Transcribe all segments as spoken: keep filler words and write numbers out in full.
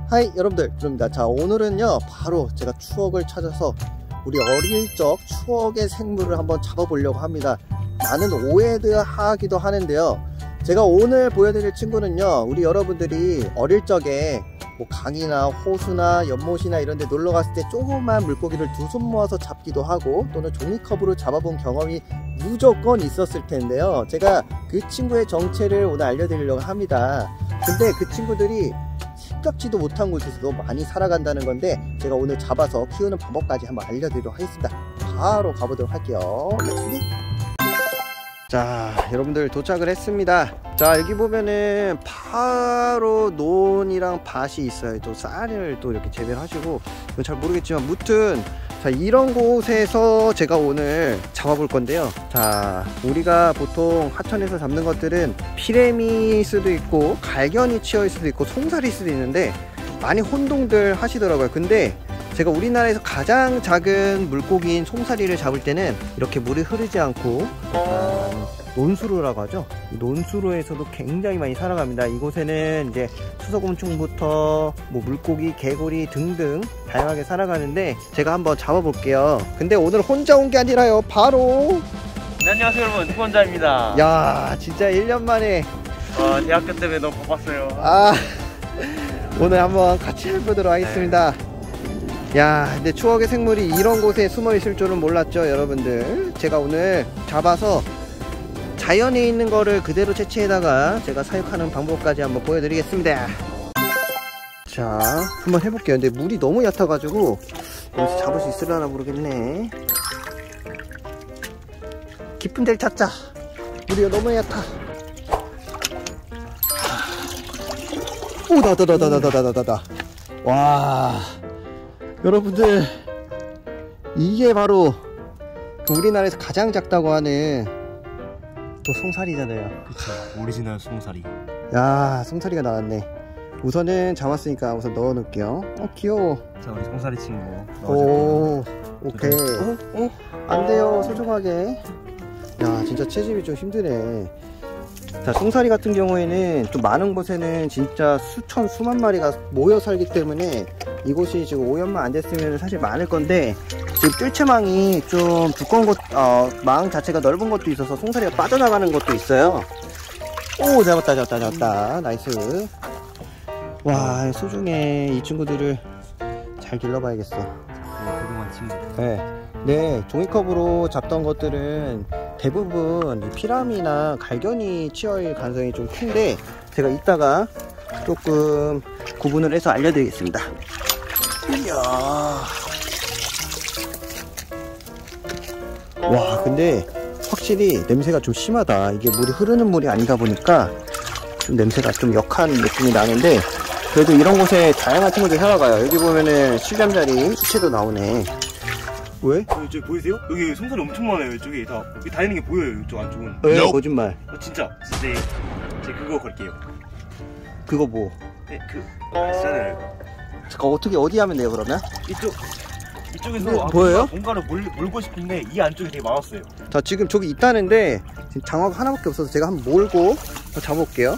하이 여러분들, 드루입니다. 자, 오늘은요 바로 제가 추억을 찾아서 우리 어릴 적 추억의 생물을 한번 잡아보려고 합니다. 나는 오해드 하기도 하는데요, 제가 오늘 보여드릴 친구는요, 우리 여러분들이 어릴 적에 뭐 강이나 호수나 연못이나 이런 데 놀러 갔을 때 조그만 물고기를 두 손 모아서 잡기도 하고 또는 종이컵으로 잡아본 경험이 무조건 있었을 텐데요, 제가 그 친구의 정체를 오늘 알려드리려고 합니다. 근데 그 친구들이 생각지도 못한 곳에서도 많이 살아간다는 건데, 제가 오늘 잡아서 키우는 방법까지 한번 알려드리도록 하겠습니다. 바로 가보도록 할게요. 자, 여러분들 도착을 했습니다. 자, 여기 보면은 바로 논이랑 밭이 있어요. 또 쌀을 또 이렇게 재배를 하시고, 이건 잘 모르겠지만 무튼 자, 이런 곳에서 제가 오늘 잡아볼 건데요. 자, 우리가 보통 하천에서 잡는 것들은 피레미일 수도 있고 갈견이 치어일 수도 있고 송사리일 수도 있는데 많이 혼동들 하시더라고요. 근데 제가 우리나라에서 가장 작은 물고기인 송사리를 잡을 때는 이렇게 물이 흐르지 않고 논수로라고 하죠. 이 논수로에서도 굉장히 많이 살아갑니다. 이곳에는 이제 수소곤충부터 뭐 물고기, 개구리 등등 다양하게 살아가는데 제가 한번 잡아볼게요. 근데 오늘 혼자 온 게 아니라요, 바로 네, 안녕하세요 여러분, 후원자입니다. 야, 진짜 일 년 만에 어, 대학교 때문에 너무 바빴어요. 아, 오늘 한번 같이 해보도록 하겠습니다. 네. 야, 근데 추억의 생물이 이런 곳에 숨어 있을 줄은 몰랐죠, 여러분들. 제가 오늘 잡아서 자연에 있는 거를 그대로 채취에다가 제가 사육하는 방법까지 한번 보여드리겠습니다. 자, 한번 해볼게요. 근데 물이 너무 얕아가지고 여기서 잡을 수 있으려나 모르겠네. 깊은 데를 찾자. 물이 너무 얕아. 오, 나다 나다 나다 나다 나다. 와, 여러분들, 이게 바로 우리나라에서 가장 작다고 하는 또 송사리잖아요. 그쵸, 오리지널 송사리. 야, 송사리가 나왔네. 우선은 잡았으니까 우선 넣어 놓을게요. 어, 귀여워. 자, 우리 송사리 친구 오, 오케이. 어? 어? 안 돼요, 소중하게. 야, 진짜 채집이 좀 힘드네. 자, 송사리 같은 경우에는 좀 많은 곳에는 진짜 수천, 수만 마리가 모여 살기 때문에 이곳이 지금 오염만 안 됐으면 사실 많을 건데, 지금 뜰채망이 좀 두꺼운 곳, 어, 망 자체가 넓은 것도 있어서 송사리가 빠져나가는 것도 있어요. 오, 잡았다, 잡았다, 잡았다. 나이스. 와, 소중해. 이 친구들을 잘 길러봐야겠어. 그동안 친구. 네. 네, 종이컵으로 잡던 것들은 대부분 피라미나 갈견이 치어일 가능성이 좀 큰데, 제가 이따가 조금 구분을 해서 알려드리겠습니다. 이야. 와, 근데 확실히 냄새가 좀 심하다. 이게 물이 흐르는 물이 아니다 보니까 좀 냄새가 좀 역한 느낌이 나는데, 그래도 이런 곳에 다양한 친구들이 살아가요. 여기 보면은 실잠자리 시체도 나오네. 왜? 어, 저기 보이세요? 여기 송사리 엄청 많아요. 이쪽에 다 여기 다니는 게 보여요. 이쪽 안쪽은. 에? 거짓말. 어, 진짜 진짜 제 그거 걸게요. 그거 뭐? 네, 그 아시잖아요. 잠깐, 어떻게 어디 하면 돼요 그러면? 이쪽 이쪽에서 네, 아, 보여요? 뭔가를 몰, 몰고 싶은데 이 안쪽이 되게 많았어요. 자, 지금 저기 있다는데 지금 장어가 하나밖에 없어서 제가 한번 몰고 잡아볼게요.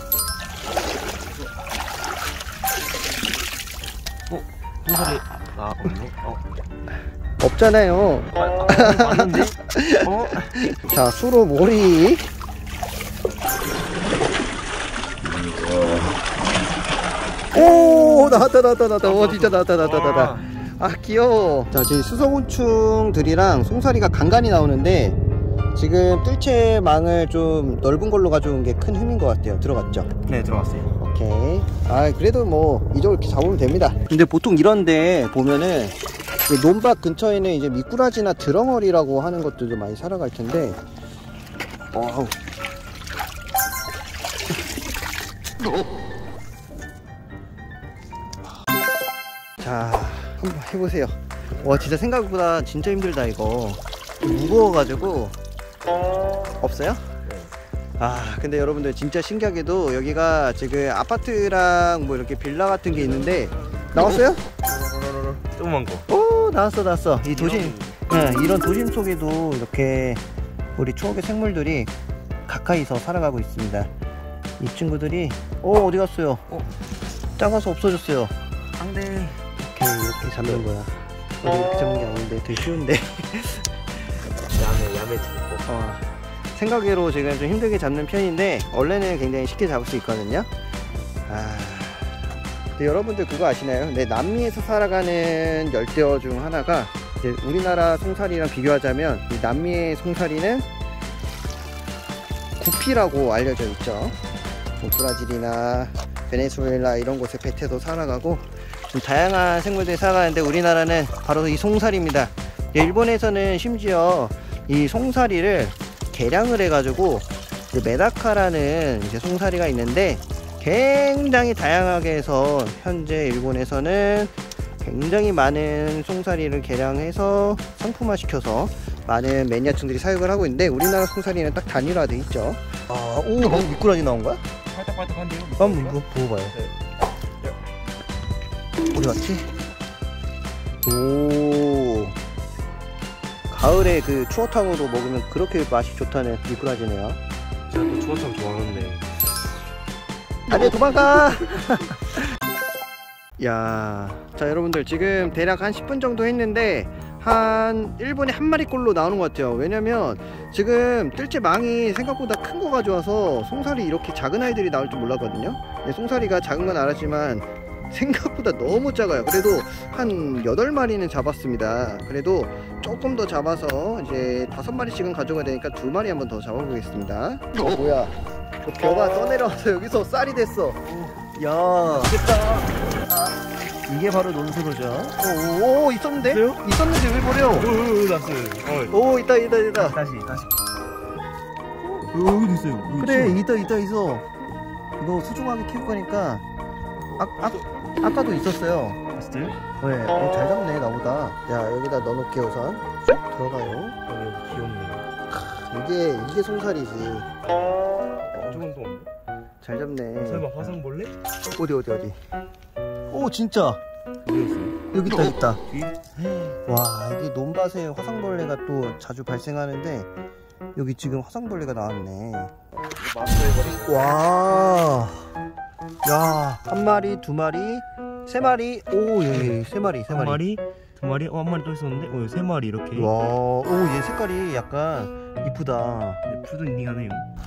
어? 송사리 아 없네. 어. 없잖아요. 아, 아, 맞는데? 어? 자, 수로 몰이. 오, 나왔다 나왔다 나왔다. 오, 진짜 나왔다 나왔다 나왔다. 아, 귀여워. 자, 지금 수소곤충들이랑 송사리가 간간히 나오는데, 지금 뜰채망을 좀 넓은 걸로 가져온 게 큰 힘인 것 같아요. 들어갔죠? 네, 들어갔어요. 오케이. 아, 그래도 뭐 이쪽으로 이렇게 잡으면 됩니다. 근데 보통 이런데 보면은 논밭 근처에는 이제 미꾸라지나 드렁어리라고 하는 것들도 많이 살아갈 텐데, 어우. 자, 한번 해보세요. 와, 진짜 생각보다 진짜 힘들다. 이거 무거워가지고. 없어요? 아, 근데 여러분들 진짜 신기하게도 여기가 지금 아파트랑 뭐 이렇게 빌라 같은 게 있는데, 나왔어요? 조그만 거. 오, 나왔어 나왔어. 이 도심, 네, 이런 도심 속에도 이렇게 우리 추억의 생물들이 가까이서 살아가고 있습니다. 이 친구들이 어 어디 갔어요? 어, 작아서 없어졌어요. 안돼. 이렇게 이렇게 잡는 거야. 원래 이렇게 잡는 게 아닌데 되게 쉬운데. 야매 야매 잡고. 어, 생각외로 지금 좀 힘들게 잡는 편인데 원래는 굉장히 쉽게 잡을 수 있거든요. 아, 근데 여러분들 그거 아시나요? 네, 남미에서 살아가는 열대어 중 하나가 이제 우리나라 송사리랑 비교하자면 이 남미의 송사리는 구피라고 알려져 있죠. 뭐 브라질이나 베네수엘라 이런 곳에 배태도 살아가고 좀 다양한 생물들이 살아가는데 우리나라는 바로 이 송사리입니다. 일본에서는 심지어 이 송사리를 개량을 해가지고 이제 메다카라는 이제 송사리가 있는데 굉장히 다양하게 해서 현재 일본에서는 굉장히 많은 송사리를 개량해서 상품화 시켜서 많은 매니아층들이 사육을 하고 있는데 우리나라 송사리는 딱 단일화돼 있죠. 아, 오, 방금 미꾸라지 나온 거야? 팔딱팔딱한데요? 한번 뭐, 보고봐요. 네. 어디 갔지? 오, 가을에 그 추어탕으로 먹으면 그렇게 맛이 좋다는 미꾸라지네요. 제가 또 추어탕 좋아하는데. 안돼, 도망가. 야, 자 여러분들 지금 대략 한 십 분 정도 했는데 한 일 분에 한 마리꼴로 나오는 것 같아요. 왜냐면 지금 뜰채 망이 생각보다 큰 거 가져와서 송사리 이렇게 작은 아이들이 나올 줄 몰랐거든요. 네, 송사리가 작은 건 알았지만 생각보다 너무 작아요. 그래도 한 여덟 마리는 잡았습니다. 그래도 조금 더 잡아서 이제 다섯 마리씩은 가져가야 되니까 두 마리 한번 더 잡아보겠습니다. 어, 뭐야, 그 벼가 떠내려와서 여기서 쌀이 됐어. 야, 됐다. 이게 바로 논수로죠. 오, 오, 있었는데? 그래요? 있었는데 왜 버려? 오오오 났어요. 오, 있다, 있다, 있다. 다시 다시. 여기도 있어요. 여기 그래, 있어. 있다, 있다, 있어. 이거 소중하게 키울 거니까. 아, 아, 아까도 있었어요. 아, 진짜요? 네, 어, 잘 잡네, 나보다. 야, 여기다 넣어놓을게요, 우선. 쭉 들어가요. 어, 여기 귀엽네요. 이게, 이게 송사리지. 조금 더 없네. 잘 잡네. 설마 화상벌레? 어디, 어디, 어디. 오, 진짜. 어디 있어요? 여기 있다, 있다. 뒤? 와, 이게 논밭에 화상벌레가 또 자주 발생하는데 여기 지금 화상벌레가 나왔네. 마스터해버린. 와, 야, 한 마리, 두 마리, 세 마리. 오, 예, 세 마리, 세 한 마리. 마리, 두 마리, 어, 한 마리 또 있었는데, 어, 세 마리 이렇게. 와, 오, 얘 색깔이 약간 이쁘다. 네, 푸드닝하네요.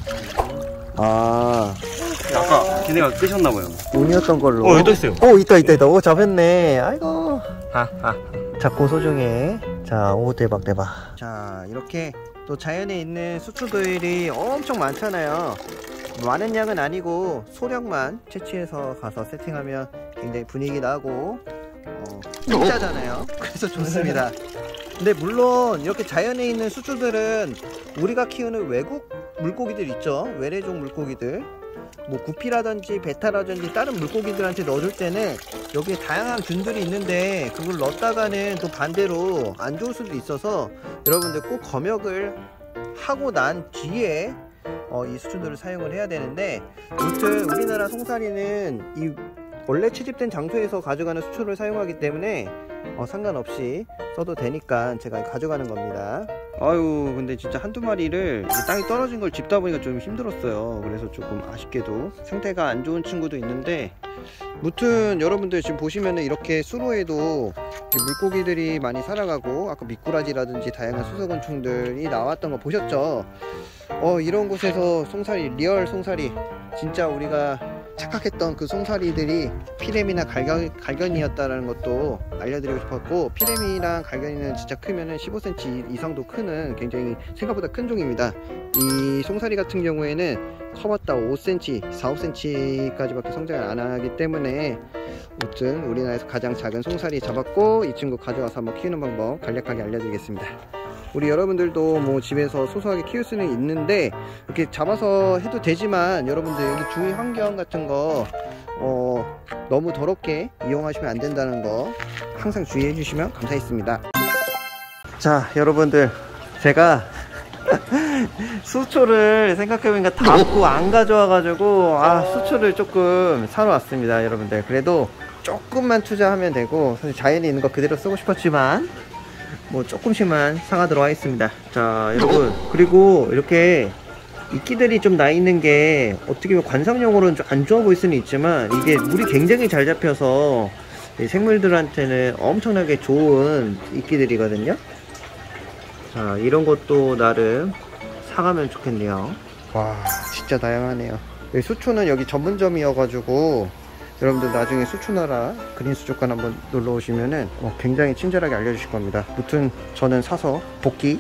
아, 아까 걔네가 끄셨나봐요. 운이었던 걸로. 어, 여기 또 있어요. 오, 있다, 있다, 있다. 오, 잡혔네. 아이고. 하하. 작고 소중해. 자, 오, 대박, 대박. 자, 이렇게 또 자연에 있는 수초들이 엄청 많잖아요. 많은 양은 아니고 소량만 채취해서 가서 세팅하면 굉장히 분위기 나고 어, 진짜잖아요. 그래서 좋습니다. 근데 물론 이렇게 자연에 있는 수초들은 우리가 키우는 외국 물고기들 있죠. 외래종 물고기들, 뭐 구피라든지 베타라든지 다른 물고기들한테 넣어줄 때는 여기에 다양한 균들이 있는데 그걸 넣었다가는 또 반대로 안 좋을 수도 있어서 여러분들 꼭 검역을 하고 난 뒤에 어, 이 수초들을 사용을 해야 되는데, 아무튼 우리나라 송사리는 이 원래 채집된 장소에서 가져가는 수초를 사용하기 때문에 어, 상관없이 써도 되니까 제가 가져가는 겁니다. 아유, 근데 진짜 한두 마리를 땅에 떨어진 걸 짚다 보니까 좀 힘들었어요. 그래서 조금 아쉽게도 상태가 안 좋은 친구도 있는데, 무튼 여러분들 지금 보시면은 이렇게 수로에도 물고기들이 많이 살아가고 아까 미꾸라지라든지 다양한 수소곤충들이 나왔던 거 보셨죠? 어, 이런 곳에서 송사리, 리얼 송사리, 진짜 우리가 착각했던 그 송사리들이 피레미나 갈견, 갈견이었다는 것도 알려드리고 싶었고, 피레미랑 갈견이는 진짜 크면은 십오 센티미터 이상도 크는 굉장히 생각보다 큰 종입니다. 이 송사리 같은 경우에는 커봤다 오 센티미터, 사, 오 센티미터까지 밖에 성장을 안 하기 때문에 아무튼 우리나라에서 가장 작은 송사리 잡았고, 이 친구 가져와서 한번 키우는 방법 간략하게 알려드리겠습니다. 우리 여러분들도 뭐 집에서 소소하게 키울 수는 있는데 이렇게 잡아서 해도 되지만 여러분들 여기 주위 환경 같은 거 어, 너무 더럽게 이용하시면 안 된다는 거 항상 주의해 주시면 감사하겠습니다. 자, 여러분들 제가 수초를 생각해보니까 담고 안 가져와 가지고 아 수초를 조금 사러 왔습니다. 여러분들 그래도 조금만 투자하면 되고, 사실 자연에 있는 거 그대로 쓰고 싶었지만 뭐 조금씩만 사가도록 하겠습니다. 자, 여러분, 그리고 이렇게 이끼들이 좀 나 있는 게 어떻게 보면 관상용으로는 좀 안 좋아 보일 수는 있지만 이게 물이 굉장히 잘 잡혀서 이 생물들한테는 엄청나게 좋은 이끼들이거든요. 자, 이런 것도 나름 사가면 좋겠네요. 와, 진짜 다양하네요. 여기 수초는 여기 전문점이어가지고 여러분들 나중에 수초나라 그린수족관 한번 놀러 오시면은 어, 굉장히 친절하게 알려주실 겁니다. 무튼 저는 사서 복귀.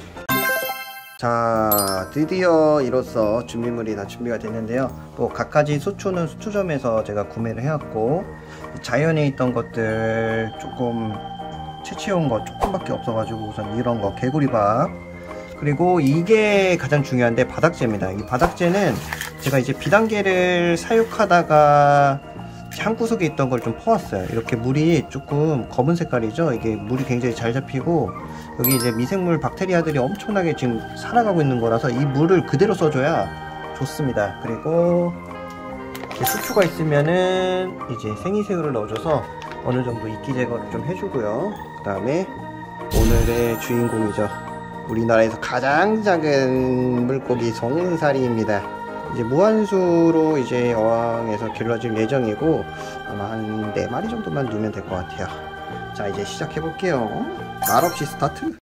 자, 드디어 이로써 준비물이 다 준비가 됐는데요. 뭐 갖가지 수초는 수초점에서 제가 구매를 해왔고, 자연에 있던 것들 조금 채취해온 거 조금밖에 없어가지고 우선 이런 거 개구리밥, 그리고 이게 가장 중요한데 바닥재입니다. 이 바닥재는 제가 이제 비단계를 사육하다가 한 구석에 있던 걸 좀 퍼왔어요. 이렇게 물이 조금 검은 색깔이죠. 이게 물이 굉장히 잘 잡히고 여기 이제 미생물 박테리아들이 엄청나게 지금 살아가고 있는 거라서 이 물을 그대로 써줘야 좋습니다. 그리고 수초가 있으면은 이제 생이새우를 넣어줘서 어느 정도 이끼 제거를 좀 해주고요. 그 다음에 오늘의 주인공이죠. 우리나라에서 가장 작은 물고기 송사리입니다. 이제 무한수로 이제 어항에서 길러질 예정이고 아마 한 네 마리 정도만 두면 될 것 같아요. 자, 이제 시작해 볼게요. 말없이 스타트.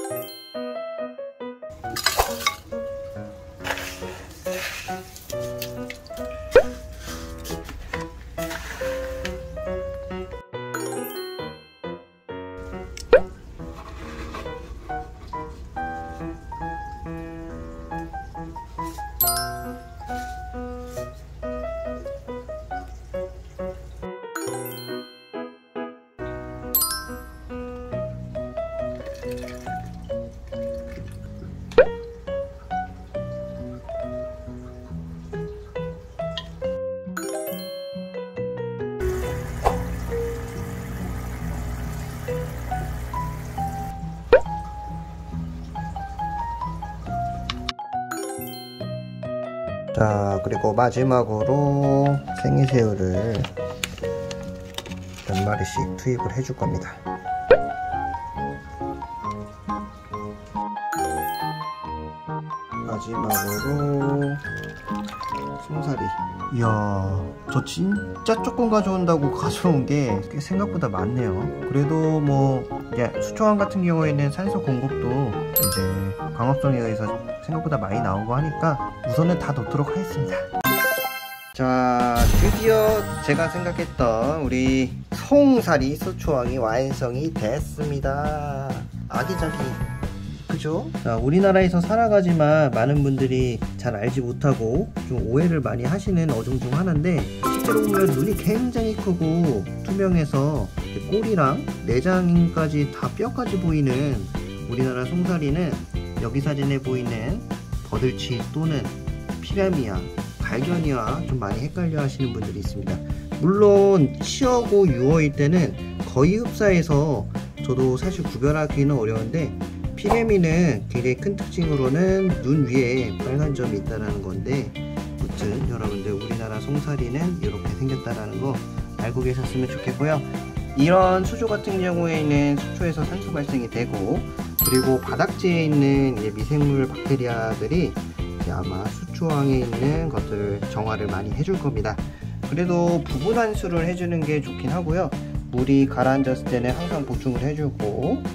자, 그리고 마지막으로 생이새우를 몇 마리씩 투입을 해줄 겁니다. 마지막으로 송사리. 이야, 저 진짜 조금 가져온다고 가져온 게 생각보다 많네요. 그래도 뭐 이제 수초항 같은 경우에는 산소 공급도 이제 광합성에 의해서 생각보다 많이 나오고 하니까 우선은 다 넣도록 하겠습니다. 자, 드디어 제가 생각했던 우리 송사리 수초항이 완성이 됐습니다. 아기자기, 그죠? 자, 우리나라에서 살아가지만 많은 분들이 잘 알지 못하고 좀 오해를 많이 하시는 어종 중 하나인데, 실제로 보면 눈이 굉장히 크고 투명해서 꼬리랑 내장까지 다 뼈까지 보이는 우리나라 송사리는 여기 사진에 보이는 버들치 또는 피라미아, 갈견이와 좀 많이 헷갈려 하시는 분들이 있습니다. 물론 시어고 유어일 때는 거의 흡사해서 저도 사실 구별하기는 어려운데, 피레미는 굉장히 큰 특징으로는 눈 위에 빨간 점이 있다는 건데, 아무튼 여러분들 우리나라 송사리는 이렇게 생겼다는 거 알고 계셨으면 좋겠고요. 이런 수조 같은 경우에는 수초에서 산소 발생이 되고, 그리고 바닥재에 있는 이제 미생물 박테리아들이 이제 아마 수초항에 있는 것들을 정화를 많이 해줄 겁니다. 그래도 부분 환수를 해주는 게 좋긴 하고요. 물이 가라앉았을 때는 항상 보충을 해주고,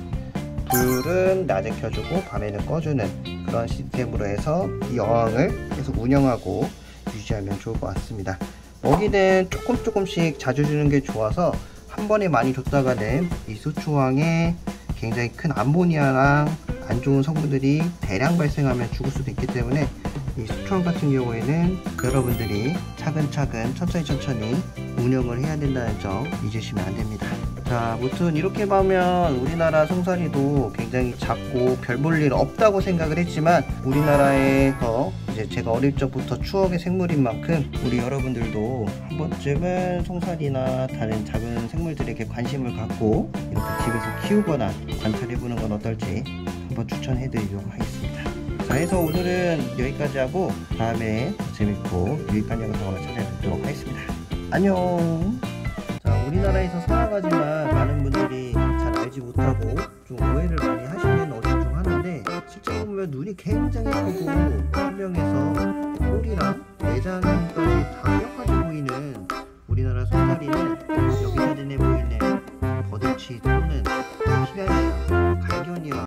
불은 낮에 켜주고 밤에는 꺼주는 그런 시스템으로 해서 이 어항을 계속 운영하고 유지하면 좋을 것 같습니다. 먹이는 조금 조금씩 자주 주는 게 좋아서 한 번에 많이 줬다가는 이 수초항에 굉장히 큰 암모니아랑 안 좋은 성분들이 대량 발생하면 죽을 수도 있기 때문에 이 수초항 같은 경우에는 여러분들이 차근차근 천천히 천천히 운영을 해야 된다는 점 잊으시면 안 됩니다. 자, 아무튼 이렇게 보면 우리나라 송사리도 굉장히 작고 별 볼 일 없다고 생각을 했지만, 우리나라에서 이제 제가 어릴 적부터 추억의 생물인 만큼 우리 여러분들도 한 번쯤은 송사리나 다른 작은 생물들에게 관심을 갖고 이렇게 집에서 키우거나 관찰해보는 건 어떨지 한번 추천해드리도록 하겠습니다. 자, 해서 오늘은 여기까지 하고 다음에 더 재밌고 유익한 영상으로 찾아뵙도록 하겠습니다. 안녕. 자, 우리나라에서 살아가지만 많은 분들이 잘 알지 못하고 좀 오해를 많이 하시는 어종 중 하나인데, 실제로 보면 눈이 굉장히 크고 투명해서 꼬리랑 내장까지 다 뼈까지 보이는 우리나라 송사리는 여기 사진에 보이는 버들치 또는 피라미아, 갈견이와